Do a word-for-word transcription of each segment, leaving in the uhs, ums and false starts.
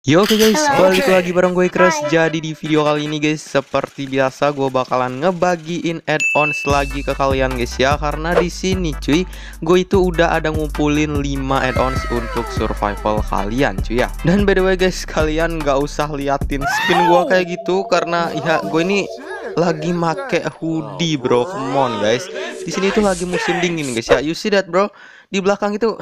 Yo oke guys, Halo. balik lagi bareng gue Crush. Hai. Jadi di video kali ini guys, seperti biasa gue bakalan ngebagiin add-ons lagi ke kalian guys ya. Karena di sini cuy, gue itu udah ada ngumpulin lima add-ons untuk survival kalian cuy ya. Dan by the way guys, kalian gak usah liatin skin gue kayak gitu karena ya gue ini lagi make hoodie bro. Come on guys, di sini tuh lagi musim dingin guys ya. You see that bro? Di belakang itu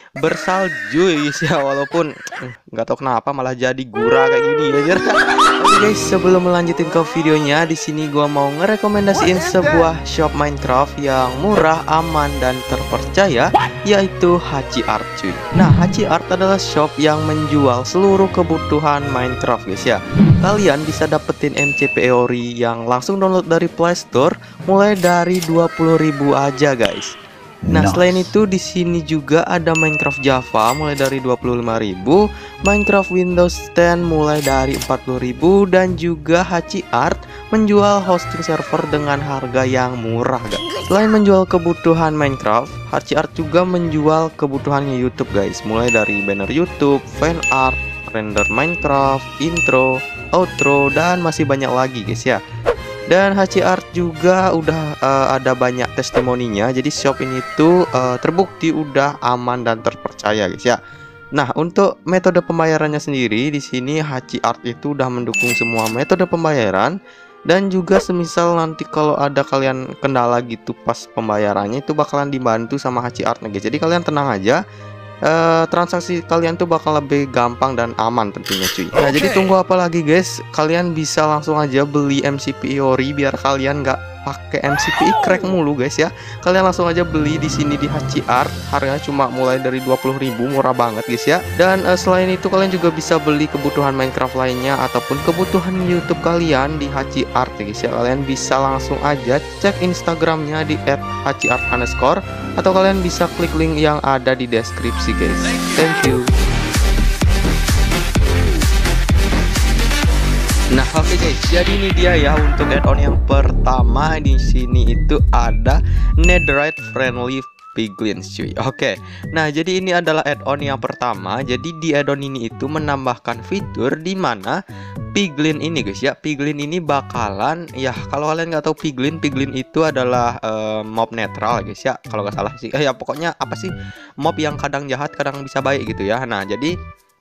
bersalju ya guys ya, walaupun nggak tahu kenapa malah jadi gurah kayak gini aja. Oke guys, sebelum melanjutin ke videonya, di sini gua mau ngerekomendasiin sebuah shop Minecraft yang murah, aman dan terpercaya, yaitu Hachi Art cuy. Nah, Hachi Art adalah shop yang menjual seluruh kebutuhan Minecraft guys ya. Kalian bisa dapetin M C P Ori yang langsung download dari Play Store mulai dari dua puluh ribu aja guys. Nah, selain itu di sini juga ada Minecraft Java mulai dari dua puluh lima ribu, Minecraft Windows sepuluh mulai dari empat puluh ribu, dan juga Hachi Art menjual hosting server dengan harga yang murah guys. Selain menjual kebutuhan Minecraft, Hachi Art juga menjual kebutuhannya YouTube guys, mulai dari banner YouTube, fan art, render Minecraft, intro, outro, dan masih banyak lagi guys ya. Dan Hachi Art juga udah uh, ada banyak testimoninya. Jadi shop ini tuh uh, terbukti udah aman dan terpercaya guys ya. Nah, untuk metode pembayarannya sendiri di sini Hachi Art itu udah mendukung semua metode pembayaran. Dan juga semisal nanti kalau ada kalian kendala gitu pas pembayarannya, itu bakalan dibantu sama Hachi Art guys. Jadi kalian tenang aja. Uh, transaksi kalian tuh bakal lebih gampang dan aman tentunya cuy. Nah, okay. Jadi tunggu apa lagi guys? Kalian bisa langsung aja beli M C P Ori biar kalian nggak pakai M C P I crack mulu guys ya. Kalian langsung aja beli di sini di Hachi Art. Harganya cuma mulai dari dua puluh ribu, murah banget guys ya. Dan uh, selain itu kalian juga bisa beli kebutuhan Minecraft lainnya ataupun kebutuhan YouTube kalian di Hachi Art ya guys ya. Kalian bisa langsung aja cek Instagramnya di et hachiart underscore, atau kalian bisa klik link yang ada di deskripsi guys. Thank you. Nah, oke okay guys, jadi ini dia ya untuk add-on yang pertama. Di sini itu ada Netherite Friendly Piglins cuy. Oke. Okay. Nah, jadi ini adalah add-on yang pertama. Jadi di add-on ini itu menambahkan fitur di mana piglin ini guys ya. Piglin ini bakalan ya, kalau kalian nggak tahu piglin, piglin itu adalah uh, mob netral guys ya. Kalau nggak salah sih. Eh, ya pokoknya apa sih? Mob yang kadang jahat, kadang bisa baik gitu ya. Nah, jadi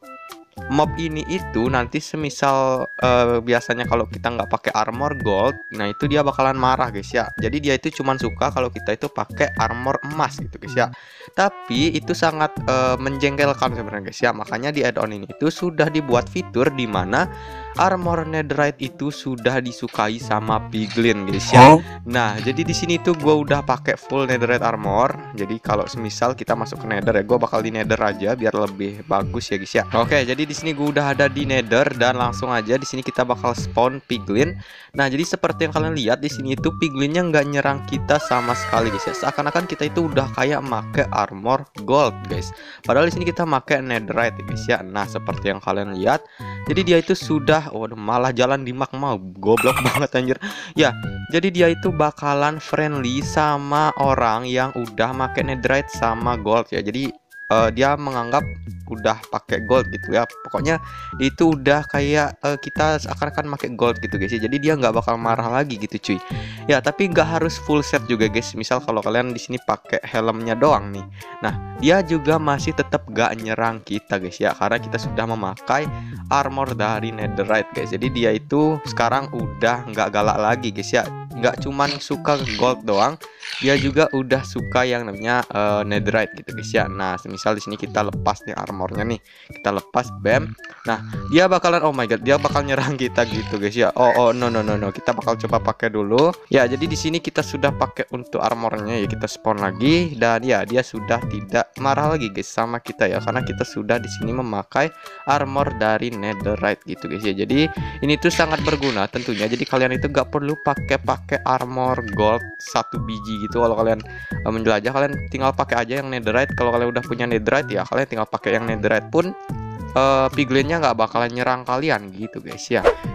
mob ini itu nanti semisal uh, biasanya kalau kita nggak pakai armor gold, nah itu dia bakalan marah guys ya. Jadi dia itu cuman suka kalau kita itu pakai armor emas gitu guys ya. Tapi itu sangat uh, menjengkelkan sebenarnya guys ya. Makanya di add-on ini itu sudah dibuat fitur di mana armor netherite itu sudah disukai sama piglin guys ya. Nah, jadi di sini tuh gue udah pakai full netherite armor. Jadi kalau semisal kita masuk ke nether ya, gue bakal di nether aja biar lebih bagus ya guys ya. Oke, jadi di sini gue udah ada di nether dan langsung aja di sini kita bakal spawn piglin. Nah, jadi seperti yang kalian lihat di sini itu piglinnya nggak nyerang kita sama sekali guys ya. Seakan-akan kita itu udah kayak make armor gold guys. Padahal di sini kita make netherite ya guys ya. Nah, seperti yang kalian lihat, jadi dia itu sudah, waduh, malah jalan di magma, goblok banget anjir. Ya, jadi dia itu bakalan friendly sama orang yang udah make netherite sama gold ya. Jadi uh, dia menganggap udah pakai gold gitu ya. Pokoknya itu udah kayak uh, kita akan-akan pakai gold gitu guys ya. Jadi dia nggak bakal marah lagi gitu cuy. Ya, tapi nggak harus full set juga guys. Misal kalau kalian di sini pakai helmnya doang nih, nah dia juga masih tetap gak nyerang kita guys ya, karena kita sudah memakai armor dari netherite guys. Jadi dia itu sekarang udah nggak galak lagi guys ya. Nggak cuman suka gold doang, dia juga udah suka yang namanya uh, netherite gitu guys ya. Nah, misal di sini kita lepas nih armornya nih, kita lepas, bam. Nah, dia bakalan, oh my god, dia bakal nyerang kita gitu guys ya. Oh oh no no no no, kita bakal coba pakai dulu. Ya, jadi di sini kita sudah pakai untuk armornya ya, kita spawn lagi dan ya dia sudah tidak marah lagi guys sama kita ya, karena kita sudah di sini memakai armor dari netherite gitu guys ya. Jadi ini tuh sangat berguna tentunya. Jadi kalian itu gak perlu pakai pakai pakai armor gold satu biji gitu. Kalau kalian uh, menjelajah, kalian tinggal pakai aja yang netherite. Kalau kalian udah punya netherite ya, kalian tinggal pakai yang netherite pun uh, piglinnya nggak bakalan nyerang kalian gitu guys ya.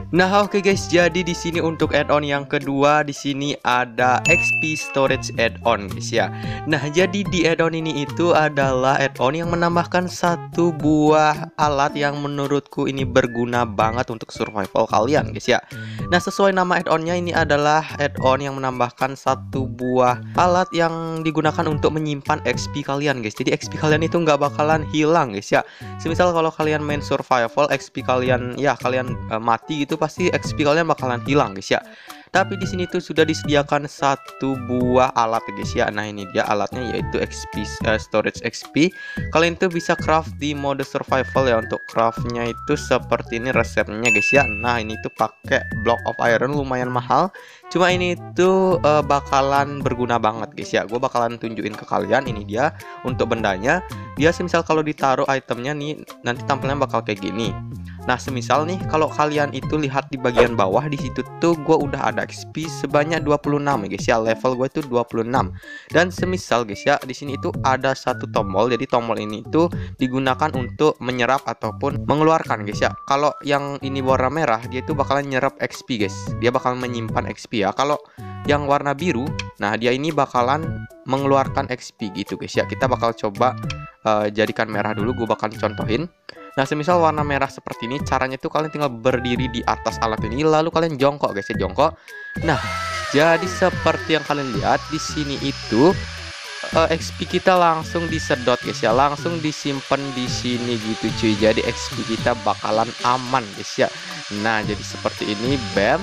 Nah, oke guys, jadi di sini untuk add-on yang kedua di sini ada X P storage add-on guys ya. Nah, jadi di add-on ini itu adalah add-on yang menambahkan satu buah alat yang menurutku ini berguna banget untuk survival kalian guys ya. Nah, sesuai nama add-onnya, ini adalah add-on yang menambahkan satu buah alat yang digunakan untuk menyimpan X P kalian guys. Jadi X P kalian itu nggak bakalan hilang guys ya. Semisal kalau kalian main survival, X P kalian ya kalian uh, mati gitu, pasti X P kalian bakalan hilang guys ya. Tapi di sini tuh sudah disediakan satu buah alat guys ya. Nah, ini dia alatnya, yaitu X P uh, storage X P. Kalian tuh bisa craft di mode survival ya. Untuk craftnya itu seperti ini resepnya guys ya. Nah, ini tuh pakai block of iron, lumayan mahal. Cuma ini tuh uh, bakalan berguna banget guys ya. Gue bakalan tunjukin ke kalian. Ini dia untuk bendanya. Dia semisal kalau ditaruh itemnya nih, nanti tampilnya bakal kayak gini. Nah, semisal nih kalau kalian itu lihat di bagian bawah, di situ tuh gue udah ada X P sebanyak dua puluh enam ya guys ya. Level gue itu dua puluh enam. Dan semisal guys ya, di sini itu ada satu tombol. Jadi tombol ini itu digunakan untuk menyerap ataupun mengeluarkan guys ya. Kalau yang ini warna merah, dia itu bakalan nyerap X P guys. Dia bakalan menyimpan X P ya. Kalau yang warna biru, nah dia ini bakalan mengeluarkan X P gitu guys ya. Kita bakal coba uh, jadikan merah dulu, gue bakal contohin. Nah, semisal warna merah seperti ini, caranya tuh kalian tinggal berdiri di atas alat ini, lalu kalian jongkok guys ya, jongkok. Nah, jadi seperti yang kalian lihat di sini itu uh, X P kita langsung disedot guys ya, langsung disimpan di sini gitu cuy. Jadi X P kita bakalan aman guys ya. Nah, jadi seperti ini, bam.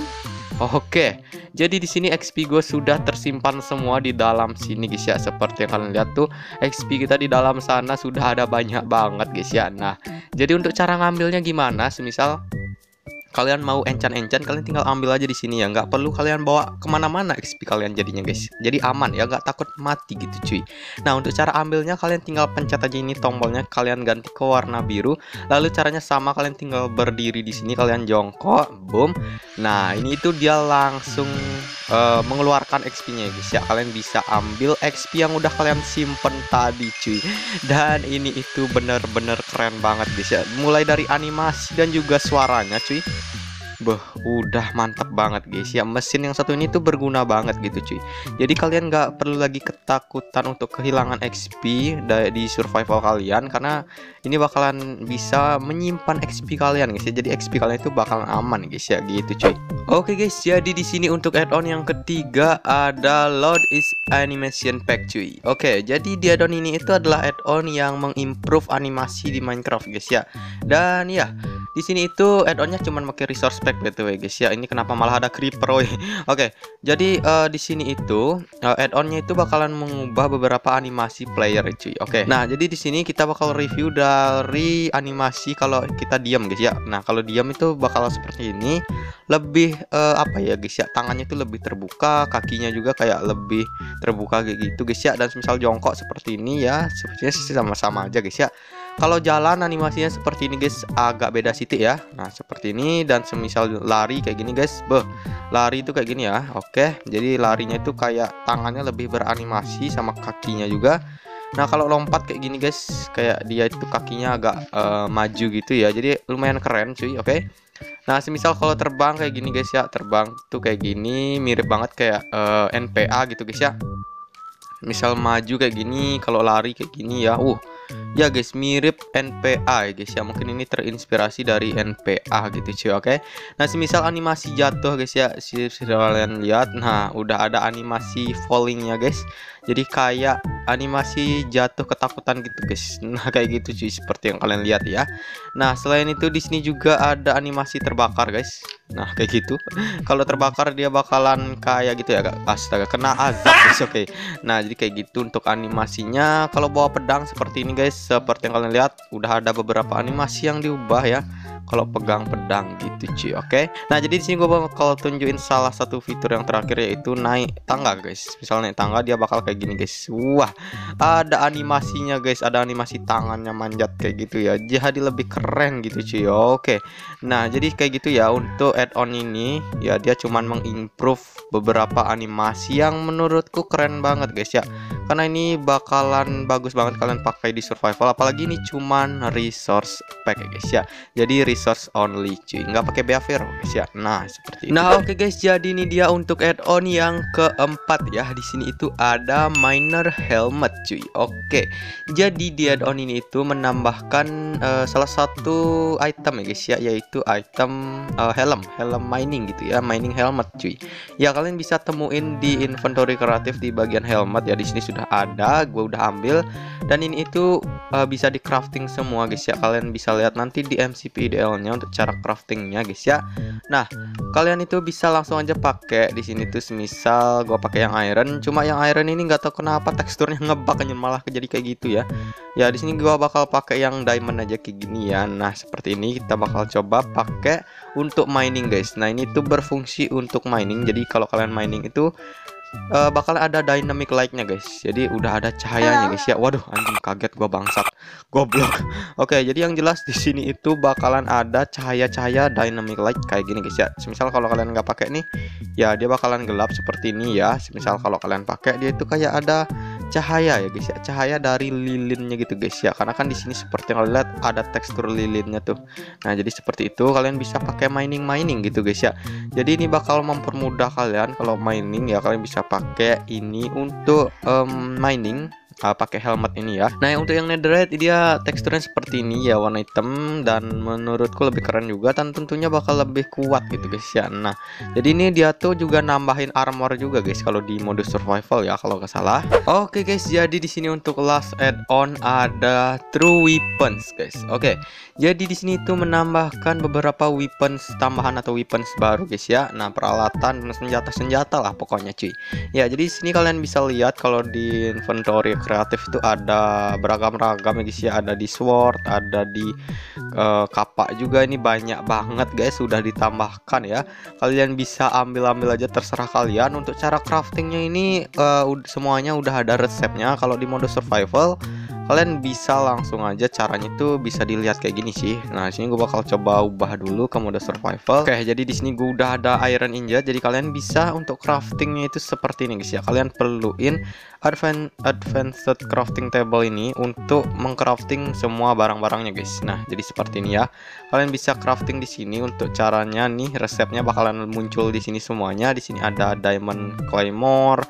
Oke, jadi di sini X P gue sudah tersimpan semua di dalam sini guys ya. Seperti yang kalian lihat tuh, X P kita di dalam sana sudah ada banyak banget guys ya. Nah, jadi untuk cara ngambilnya gimana? Semisal kalian mau enchant-enchant, kalian tinggal ambil aja di sini ya. Nggak perlu kalian bawa kemana-mana X P kalian jadinya guys. Jadi aman ya, nggak takut mati gitu cuy. Nah, untuk cara ambilnya kalian tinggal pencet aja ini tombolnya, kalian ganti ke warna biru. Lalu caranya sama, kalian tinggal berdiri di sini, kalian jongkok, boom. Nah, ini itu dia langsung uh, mengeluarkan X P-nya guys ya. Kalian bisa ambil X P yang udah kalian simpen tadi cuy. Dan ini itu bener-bener keren banget guys ya. Mulai dari animasi dan juga suaranya cuy. Beh, udah mantap banget guys ya. Mesin yang satu ini tuh berguna banget gitu cuy. Jadi kalian nggak perlu lagi ketakutan untuk kehilangan X P di survival kalian, karena ini bakalan bisa menyimpan X P kalian guys ya. Jadi X P kalian itu bakalan aman guys ya, gitu cuy. Oke guys, jadi di sini untuk add-on yang ketiga ada Load is Animation Pack cuy. Oke, jadi di add-on ini itu adalah add-on yang mengimprove animasi di Minecraft guys ya. Dan ya, di sini itu add-onnya cuma pakai resource pack btw guys ya. Ini kenapa malah ada creeper woy. Oke, jadi uh, di sini itu uh, add-onnya itu bakalan mengubah beberapa animasi player cuy. Oke. Nah, jadi di sini kita bakal review dari animasi kalau kita diam guys ya. Nah, kalau diam itu bakal seperti ini. Lebih uh, apa ya guys ya, tangannya itu lebih terbuka, kakinya juga kayak lebih terbuka kayak gitu guys ya. Dan misal jongkok seperti ini ya, sepertinya sih sama-sama aja guys ya. Kalau jalan animasinya seperti ini guys, agak beda sitik ya. Nah, seperti ini. Dan semisal lari kayak gini guys, beh, lari itu kayak gini ya. Oke, jadi larinya itu kayak tangannya lebih beranimasi sama kakinya juga. Nah, kalau lompat kayak gini guys, kayak dia itu kakinya agak uh, maju gitu ya. Jadi lumayan keren cuy. Oke. Nah, semisal kalau terbang kayak gini guys ya, terbang tuh kayak gini, mirip banget kayak uh, N P A gitu guys ya. Misal maju kayak gini, kalau lari kayak gini ya. Uh, ya guys, mirip N P A ya guys ya. Mungkin ini terinspirasi dari N P A gitu cuy. Oke. Nah, semisal animasi jatuh guys ya, si kalian lihat. Nah, udah ada animasi fallingnya guys. Jadi kayak animasi jatuh ketakutan gitu guys. Nah, kayak gitu cuy, seperti yang kalian lihat ya. Nah, selain itu di sini juga ada animasi terbakar guys. Nah, kayak gitu. Kalau terbakar dia bakalan kayak gitu ya, astaga, kena azab guys. Oke. Nah, jadi kayak gitu untuk animasinya. Kalau bawa pedang seperti ini guys, seperti yang kalian lihat, udah ada beberapa animasi yang diubah ya. Kalau pegang pedang gitu cuy. Oke. Nah, jadi di sini gue bakal tunjukin salah satu fitur yang terakhir, yaitu naik tangga guys. Misalnya naik tangga dia bakal kayak gini guys. Wah, ada animasinya guys, ada animasi tangannya manjat kayak gitu ya. Jadi lebih keren gitu cuy. Oke. Nah, jadi kayak gitu ya untuk add-on ini ya. Dia cuman mengimprove beberapa animasi yang menurutku keren banget guys ya. karena ini bakalan bagus banget kalian pakai di survival, apalagi ini cuman resource pack ya guys ya. Jadi resource only cuy, nggak pakai behavior guys ya. Nah seperti itu. Nah oke okay guys, jadi ini dia untuk add-on yang keempat ya. Di sini itu ada miner helmet cuy. Oke, okay. Jadi di add-on ini itu menambahkan uh, salah satu item ya guys ya, yaitu item uh, helm, helm mining gitu ya, mining helmet cuy. Ya kalian bisa temuin di inventory kreatif di bagian helmet ya. Di sini sudah ada, gue udah ambil, dan ini itu uh, bisa di crafting semua guys ya. Kalian bisa lihat nanti di M C P I D L-nya untuk cara craftingnya guys ya. Nah kalian itu bisa langsung aja pakai di sini tuh. Semisal gue pakai yang iron, cuma yang iron ini nggak tahu kenapa teksturnya ngebug malah jadi kayak gitu ya. Ya di sini gue bakal pakai yang diamond aja kayak gini ya. Nah seperti ini kita bakal coba pakai untuk mining guys. Nah ini tuh berfungsi untuk mining. Jadi kalau kalian mining itu uh, bakal ada dynamic light-nya guys. Jadi udah ada cahayanya guys ya. Waduh anjing, kaget gua, bangsat, goblok. Oke, jadi yang jelas di sini itu bakalan ada cahaya-cahaya dynamic light kayak gini guys ya. Misal kalau kalian nggak pakai nih, ya dia bakalan gelap seperti ini ya. Misal kalau kalian pakai, dia itu kayak ada cahaya ya guys ya, cahaya dari lilinnya gitu guys ya. Karena kan di sini seperti yang kalian lihat ada tekstur lilinnya tuh. Nah jadi seperti itu, kalian bisa pakai mining mining gitu guys ya. Jadi ini bakal mempermudah kalian kalau mining ya. Kalian bisa pakai ini untuk um, mining, uh, pakai helmet ini ya. Nah untuk yang netherite dia teksturnya seperti ini ya, warna hitam, dan menurutku lebih keren juga, dan tentunya bakal lebih kuat gitu guys ya. Nah jadi ini dia tuh juga nambahin armor juga guys kalau di mode survival ya kalau nggak salah. Oke guys, jadi di sini untuk last add-on ada true weapons guys. Oke, jadi di sini itu menambahkan beberapa weapons tambahan atau weapons baru guys ya. Nah peralatan senjata-senjata lah pokoknya cuy. Ya jadi di sini kalian bisa lihat kalau di inventory kreatif itu ada beragam-ragam ya guys ya. Ada di sword, ada di uh, kapak juga. Ini banyak banget guys, sudah ditambahkan ya. Kalian bisa ambil-ambil aja, terserah kalian. Untuk cara craftingnya ini uh, semuanya udah ada resepnya. Kalau di mode survival kalian bisa langsung aja, caranya itu bisa dilihat kayak gini sih. Nah, sini gue bakal coba ubah dulu ke mode survival. Oke, jadi di sini gue udah ada iron ingot. Jadi kalian bisa untuk craftingnya itu seperti ini guys ya. Kalian perluin advanced advanced crafting table ini untuk mengcrafting semua barang-barangnya guys. Nah, jadi seperti ini ya. Kalian bisa crafting di sini. Untuk caranya nih, resepnya bakalan muncul di sini semuanya. Di sini ada diamond claymore,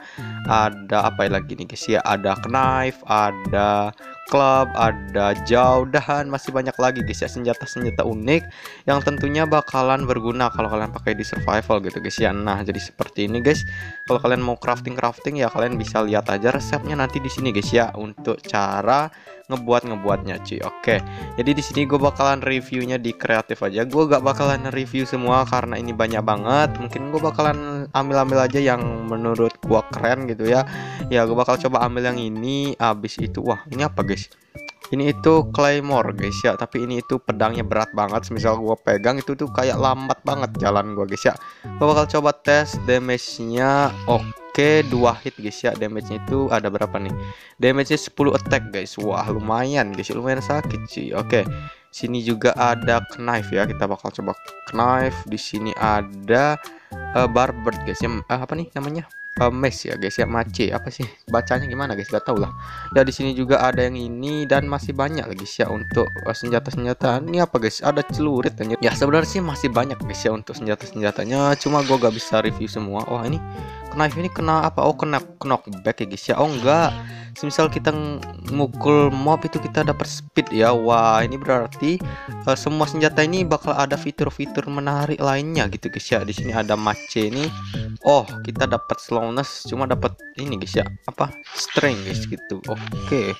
ada apa lagi nih guys ya? Ada knife, ada club, ada jauh, dan masih banyak lagi guys ya, senjata-senjata unik yang tentunya bakalan berguna kalau kalian pakai di survival gitu guys ya. Nah jadi seperti ini guys. Kalau kalian mau crafting crafting ya kalian bisa lihat aja resepnya nanti di sini guys ya, untuk cara ngebuat ngebuatnya cuy. Oke, jadi di sini gue bakalan reviewnya di kreatif aja. Gue gak bakalan review semua karena ini banyak banget. Mungkin gue bakalan ambil-ambil aja yang menurut gue keren gitu ya. Ya gue bakal coba ambil yang ini. Abis itu, wah ini apa guys? Ini itu claymore guys ya, tapi ini itu pedangnya berat banget. Misal gue pegang itu tuh kayak lambat banget jalan gue guys ya. Gue bakal coba tes damage-nya. Oke, dua hit guys ya. Damage-nya itu ada berapa nih? Damage-nya sepuluh attack guys. Wah, lumayan guys, lumayan sakit sih. Oke. Sini juga ada knife ya. Kita bakal coba knife. Di sini ada uh, barbed guys ya. Uh, apa nih namanya? Uh, mace ya guys ya, mace apa sih bacanya gimana guys, gak tau lah ya. Di sini juga ada yang ini dan masih banyak lagi ya untuk uh, senjata-senjata. Ini apa guys, ada celurit anjir. Ya sebenarnya sih masih banyak guys ya untuk senjata-senjatanya, cuma gue gak bisa review semua. Wah ini knife ini kena apa? Oh kena knockback ya guys ya. Oh enggak, semisal kita mukul mob itu kita dapat speed ya. Wah ini berarti uh, semua senjata ini bakal ada fitur-fitur menarik lainnya gitu guys ya. Di sini ada mace ini. Oh kita dapat slowness, cuma dapat ini guys ya, apa strength guys gitu. Oke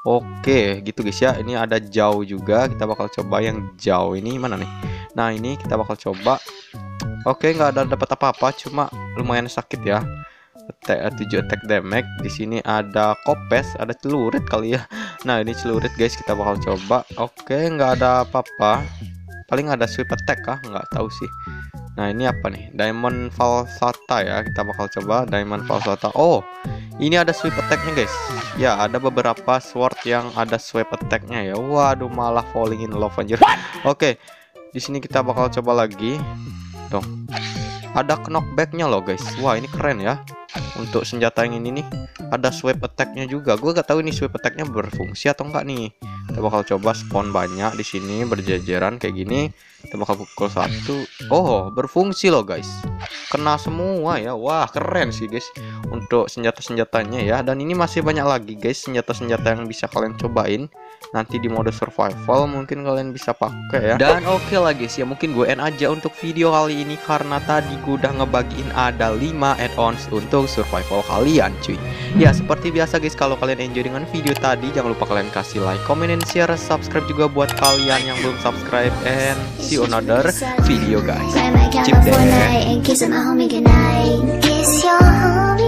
oke gitu guys ya. Ini ada jauh juga, kita bakal coba yang jauh ini mana nih. Nah ini kita bakal coba. Oke nggak ada dapat apa-apa, cuma lumayan sakit ya. Attack, tujuh attack damage. Di sini ada kopes, ada celurit kali ya. Nah ini celurit guys, kita bakal coba. Oke nggak ada apa-apa, paling ada sweep attack kah, nggak tahu sih. Nah ini apa nih, diamond falsata ya, kita bakal coba diamond falsata. Oh ini ada sweep attacknya guys ya, ada beberapa sword yang ada sweep attacknya ya. Waduh malah falling in love anjir. Oke di sini kita bakal coba lagi dong, ada knockbacknya loh guys. Wah ini keren ya. untuk senjata yang ini nih ada swipe attack-nya juga. Gue gak tahu nih swipe attack-nya berfungsi atau enggak nih. Kita bakal coba spawn banyak di sini berjajaran kayak gini. Kita bakal pukul satu. Oh, berfungsi loh guys. Kena semua ya. Wah, keren sih guys untuk senjata-senjatanya ya. Dan ini masih banyak lagi guys senjata-senjata yang bisa kalian cobain nanti di mode survival, mungkin kalian bisa pakai ya. Dan oke okay lah guys ya, mungkin gue end aja untuk video kali ini karena tadi gue udah ngebagiin ada lima add-ons untuk survival kalian cuy. Ya seperti biasa guys, kalau kalian enjoy dengan video tadi jangan lupa kalian kasih like, comment, and share, subscribe juga buat kalian yang belum subscribe, and see you another video guys. Cip deh.